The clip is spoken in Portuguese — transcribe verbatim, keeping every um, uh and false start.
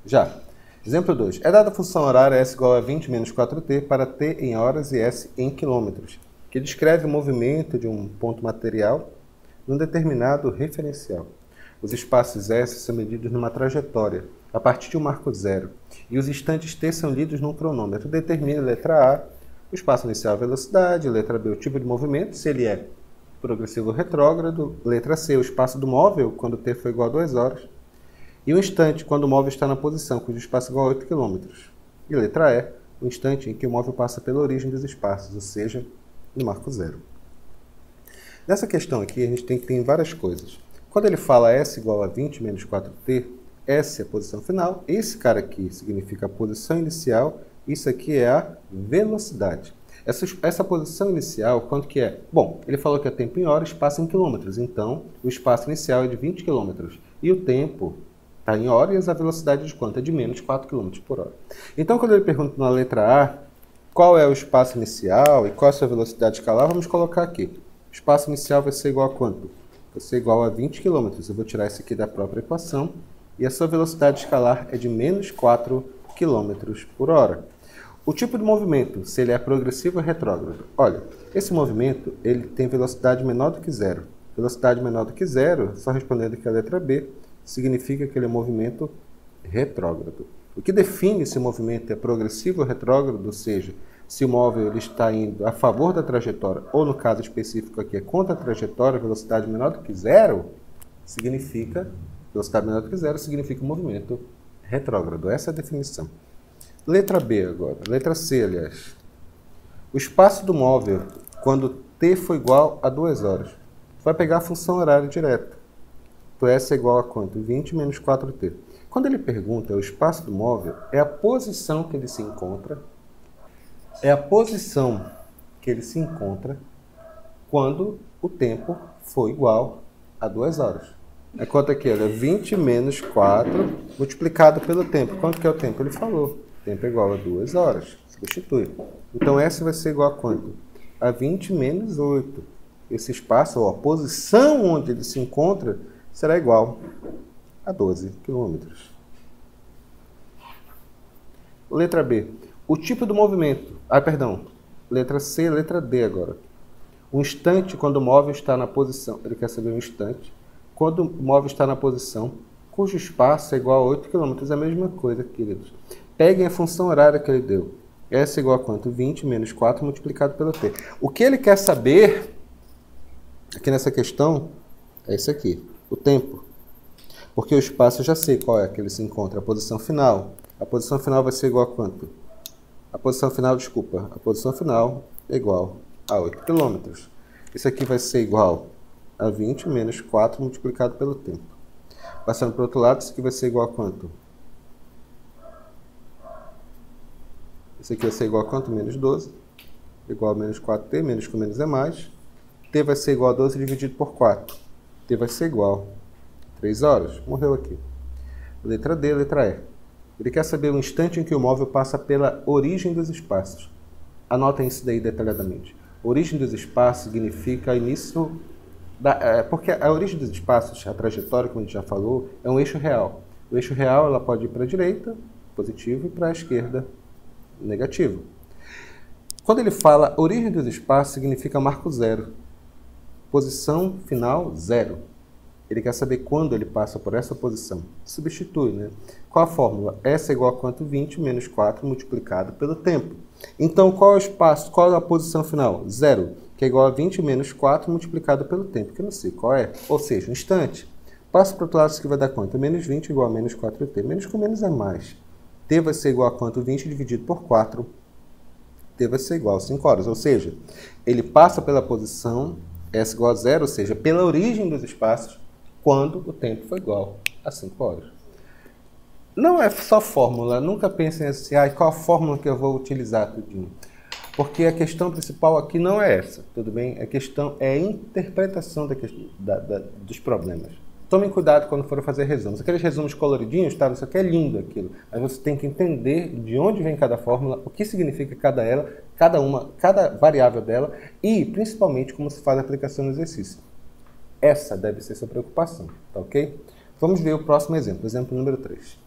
Já. Exemplo dois. É dada a função horária S igual a vinte menos quatro t para t em horas e s em quilômetros, que descreve o movimento de um ponto material num determinado referencial. Os espaços S são medidos numa trajetória, a partir de um marco zero, e os instantes t são lidos num cronômetro. Determina, letra A, o espaço inicial, a velocidade, letra B, o tipo de movimento, se ele é progressivo ou retrógrado, letra C, o espaço do móvel, quando t for igual a duas horas, e o instante, quando o móvel está na posição, cujo espaço é igual a oito quilômetros. E letra E, o instante em que o móvel passa pela origem dos espaços, ou seja, no marco zero. Nessa questão aqui, a gente tem que ter várias coisas. Quando ele fala S igual a vinte menos quatro t, S é a posição final, esse cara aqui significa a posição inicial, isso aqui é a velocidade. Essa, essa posição inicial, quanto que é? Bom, ele falou que é tempo em horas, espaço em quilômetros, então o espaço inicial é de vinte quilômetros, e o tempo está em horas, a velocidade de quanto? É de menos quatro quilômetros por hora. Então, quando ele pergunta na letra A, qual é o espaço inicial e qual é a sua velocidade escalar, vamos colocar aqui. O espaço inicial vai ser igual a quanto? Vai ser igual a vinte quilômetros. Eu vou tirar isso aqui da própria equação. E a sua velocidade escalar é de menos quatro quilômetros por hora. O tipo de movimento, se ele é progressivo ou retrógrado. Olha, esse movimento ele tem velocidade menor do que zero. Velocidade menor do que zero, só respondendo aqui a letra B, significa que ele é um movimento retrógrado. O que define se o movimento é progressivo ou retrógrado, ou seja, se o móvel ele está indo a favor da trajetória, ou no caso específico aqui é contra a trajetória, velocidade menor do que zero, significa, velocidade menor do que zero, significa um movimento retrógrado. Essa é a definição. Letra B agora, letra C, aliás. O espaço do móvel, quando t for igual a duas horas, vai pegar a função horária direta. Então, S é igual a quanto? vinte menos quatro t. Quando ele pergunta o espaço do móvel, é a posição que ele se encontra, é a posição que ele se encontra quando o tempo for igual a duas horas. É quanto aqui? É vinte menos quatro multiplicado pelo tempo. Quanto que é o tempo? Ele falou. O tempo é igual a duas horas. Substitui. Então, S vai ser igual a quanto? A vinte menos oito. Esse espaço, ou a posição onde ele se encontra, será igual a doze quilômetros. Letra B. O tipo do movimento. Ah, perdão. Letra C, letra D agora. O instante quando o móvel está na posição. Ele quer saber o instante. Quando o móvel está na posição, cujo espaço é igual a oito quilômetros. É a mesma coisa, queridos. Peguem a função horária que ele deu. S é igual a quanto? vinte menos quatro multiplicado pelo T. O que ele quer saber, aqui nessa questão, é isso aqui. O tempo. Porque o espaço eu já sei qual é que ele se encontra. A posição final. A posição final vai ser igual a quanto? A posição final, desculpa. A posição final é igual a oito quilômetros. Isso aqui vai ser igual a vinte menos quatro multiplicado pelo tempo. Passando para o outro lado, isso aqui vai ser igual a quanto? Isso aqui vai ser igual a quanto? Menos doze. Igual a menos quatro t. Menos com menos é mais. T vai ser igual a doze dividido por quatro. T vai ser igual a três horas. Morreu aqui. Letra D, letra E. Ele quer saber o instante em que o móvel passa pela origem dos espaços. Anotem isso daí detalhadamente. Origem dos espaços significa início... Da, é, porque a origem dos espaços, a trajetória, como a gente já falou, é um eixo real. O eixo real ela pode ir para a direita, positivo, e para a esquerda, negativo. Quando ele fala origem dos espaços, significa marco zero. Posição final, zero. Ele quer saber quando ele passa por essa posição. Substitui, né? Qual a fórmula? S é igual a quanto? vinte menos quatro multiplicado pelo tempo. Então, qual é o espaço? Qual é a posição final? Zero, que é igual a vinte menos quatro multiplicado pelo tempo, que eu não sei qual é. Ou seja, um instante. Passa para o outro lado, isso aqui vai dar quanto? Menos vinte igual a menos quatro t. Menos com menos é mais. T vai ser igual a quanto? vinte dividido por quatro. T vai ser igual a cinco horas. Ou seja, ele passa pela posição S igual a zero, ou seja, pela origem dos espaços, quando o tempo foi igual a cinco horas. Não é só fórmula, nunca pensem assim, ah, qual a fórmula que eu vou utilizar, tudinho. Porque a questão principal aqui não é essa, tudo bem? A questão é a interpretação da questão, da, da, dos problemas. Tomem cuidado quando forem fazer resumos. Aqueles resumos coloridinhos, tá? Isso aqui é lindo aquilo. Mas você tem que entender de onde vem cada fórmula, o que significa cada ela, cada uma, cada variável dela e, principalmente, como se faz a aplicação no exercício. Essa deve ser sua preocupação, tá ok? Vamos ver o próximo exemplo, exemplo número três.